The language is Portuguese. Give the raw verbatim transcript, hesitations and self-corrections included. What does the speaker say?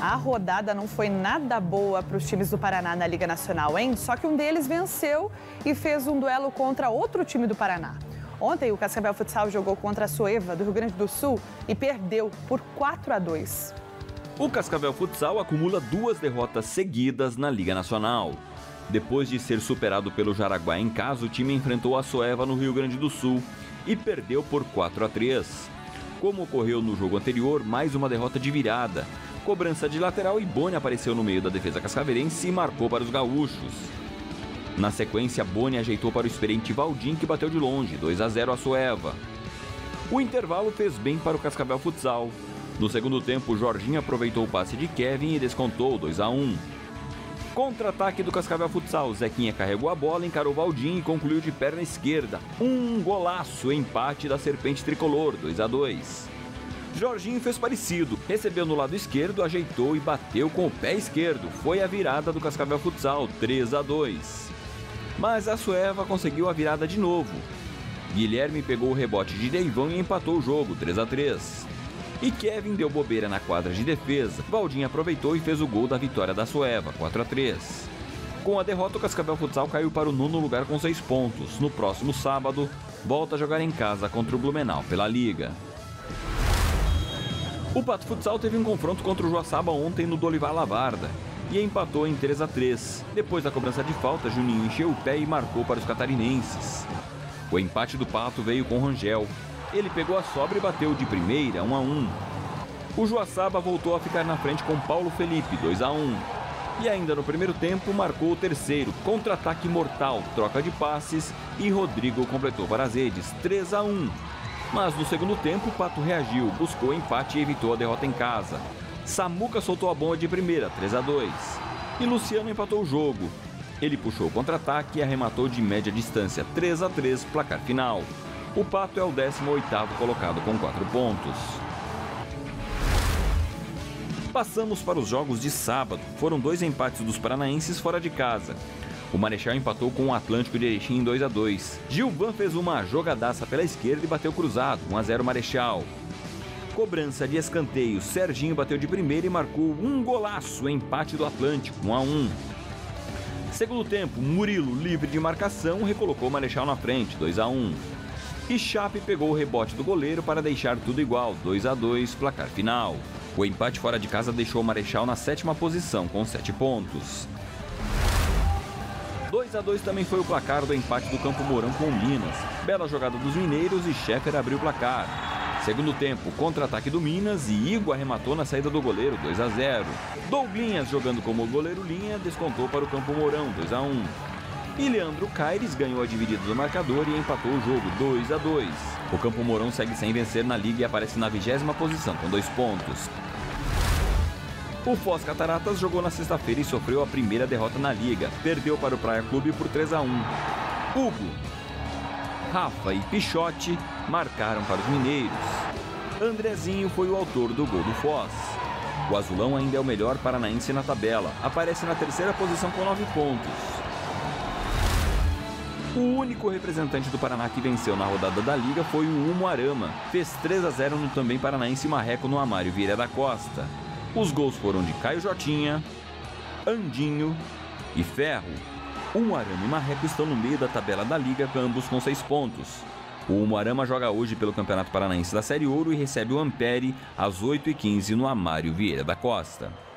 A rodada não foi nada boa para os times do Paraná na Liga Nacional, hein? Só que um deles venceu e fez um duelo contra outro time do Paraná. Ontem, o Cascavel Futsal jogou contra a Soeva, do Rio Grande do Sul, e perdeu por quatro a dois. O Cascavel Futsal acumula duas derrotas seguidas na Liga Nacional. Depois de ser superado pelo Jaraguá em casa, o time enfrentou a Soeva no Rio Grande do Sul e perdeu por quatro a três. Como ocorreu no jogo anterior, mais uma derrota de virada. Cobrança de lateral e Boni apareceu no meio da defesa cascavelense e marcou para os gaúchos. Na sequência, Boni ajeitou para o experiente Valdim, que bateu de longe, dois a zero a Soeva. O intervalo fez bem para o Cascavel Futsal. No segundo tempo, Jorginho aproveitou o passe de Kevin e descontou dois a um. Contra-ataque do Cascavel Futsal, Zequinha carregou a bola, encarou Valdim e concluiu de perna esquerda. Um golaço, empate da Serpente Tricolor, dois a dois. Jorginho fez parecido, recebeu no lado esquerdo, ajeitou e bateu com o pé esquerdo. Foi a virada do Cascavel Futsal, três a dois. Mas a Soeva conseguiu a virada de novo. Guilherme pegou o rebote de Deivão e empatou o jogo, três a três. E Kevin deu bobeira na quadra de defesa. Valdim aproveitou e fez o gol da vitória da Soeva, quatro a três. Com a derrota, o Cascavel Futsal caiu para o nono lugar com seis pontos. No próximo sábado, volta a jogar em casa contra o Blumenau pela Liga. O Pato Futsal teve um confronto contra o Joaçaba ontem no Dolivar Lavarda e empatou em três a três. Depois da cobrança de falta, Juninho encheu o pé e marcou para os catarinenses. O empate do Pato veio com Rangel. Ele pegou a sobra e bateu de primeira, um a um. O Joaçaba voltou a ficar na frente com Paulo Felipe, dois a um. E ainda no primeiro tempo marcou o terceiro, contra-ataque mortal, troca de passes e Rodrigo completou para as redes, três a um. Mas no segundo tempo o Pato reagiu, buscou empate e evitou a derrota em casa. Samuca soltou a bomba de primeira, três a dois. E Luciano empatou o jogo. Ele puxou o contra-ataque e arrematou de média distância, três a três, placar final. O Pato é o décimo oitavo colocado com quatro pontos. Passamos para os jogos de sábado. Foram dois empates dos paranaenses fora de casa. O Marechal empatou com o Atlântico de Erechim em dois a dois. Gilvan fez uma jogadaça pela esquerda e bateu cruzado, um a zero Marechal. Cobrança de escanteio, Serginho bateu de primeira e marcou um golaço, empate do Atlântico, um a um. Segundo tempo, Murilo, livre de marcação, recolocou o Marechal na frente, dois a um. E Chape pegou o rebote do goleiro para deixar tudo igual, dois a dois, placar final. O empate fora de casa deixou o Marechal na sétima posição, com sete pontos. dois a dois também foi o placar do empate do Campo Mourão com o Minas. Bela jogada dos mineiros e Scheffer abriu o placar. Segundo tempo, contra-ataque do Minas e Igor arrematou na saída do goleiro, dois a zero. Douglinhas, jogando como goleiro linha, descontou para o Campo Mourão, dois a um. E Leandro Caires ganhou a dividida do marcador e empatou o jogo, dois a dois. O Campo Mourão segue sem vencer na liga e aparece na vigésima posição, com dois pontos. O Foz Cataratas jogou na sexta-feira e sofreu a primeira derrota na liga. Perdeu para o Praia Clube por três a um. Hugo, Rafa e Pichote marcaram para os mineiros. Andrezinho foi o autor do gol do Foz. O azulão ainda é o melhor paranaense na tabela. Aparece na terceira posição com nove pontos. O único representante do Paraná que venceu na rodada da Liga foi o Umuarama. Fez três a zero no também paranaense Marreco no Amário Vieira da Costa. Os gols foram de Caio Jotinha, Andinho e Ferro. Umuarama e Marreco estão no meio da tabela da Liga, ambos com seis pontos. O Umuarama joga hoje pelo Campeonato Paranaense da Série Ouro e recebe o Ampere às oito e quinze no Amário Vieira da Costa.